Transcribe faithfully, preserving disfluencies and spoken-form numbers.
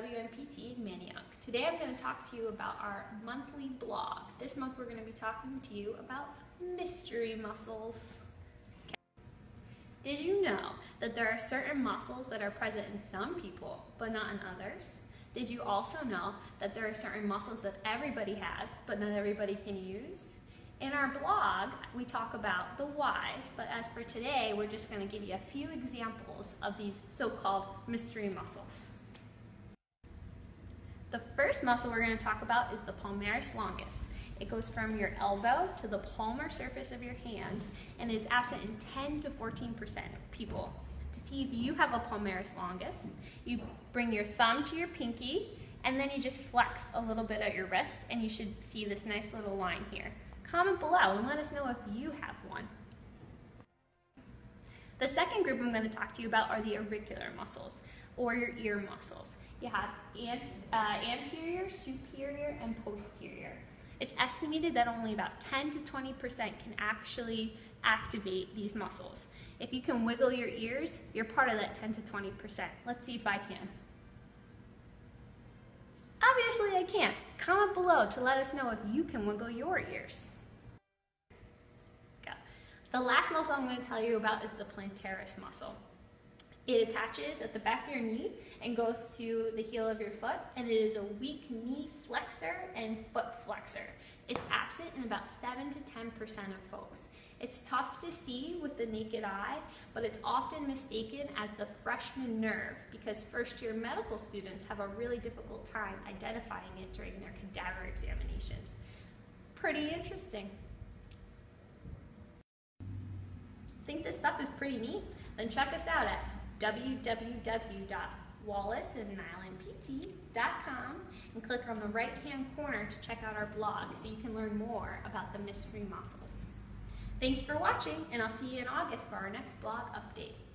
W N P T Manioc. Today I'm going to talk to you about our monthly blog. This month we're going to be talking to you about mystery muscles. Okay. Did you know that there are certain muscles that are present in some people but not in others? Did you also know that there are certain muscles that everybody has but not everybody can use? In our blog, we talk about the whys, but as for today, we're just going to give you a few examples of these so-called mystery muscles. The first muscle we're going to talk about is the palmaris longus. It goes from your elbow to the palmar surface of your hand and is absent in ten to fourteen percent of people. To see if you have a palmaris longus, you bring your thumb to your pinky and then you just flex a little bit at your wrist and you should see this nice little line here. Comment below and let us know if you have one. The second group I'm going to talk to you about are the auricular muscles, or your ear muscles. You have ant, uh, anterior, superior, and posterior. It's estimated that only about ten to twenty percent can actually activate these muscles. If you can wiggle your ears, you're part of that ten to twenty percent. Let's see if I can. Obviously I can't. Comment below to let us know if you can wiggle your ears. The last muscle I'm going to tell you about is the plantaris muscle. It attaches at the back of your knee and goes to the heel of your foot, and it is a weak knee flexor and foot flexor. It's absent in about seven to ten percent of folks. It's tough to see with the naked eye, but it's often mistaken as the freshman nerve because first-year medical students have a really difficult time identifying it during their cadaver examinations. Pretty interesting. Think this stuff is pretty neat? Then check us out at w w w dot wallace and nyland p t dot com and click on the right hand corner to check out our blog so you can learn more about the mystery muscles. Thanks for watching, and I'll see you in August for our next blog update.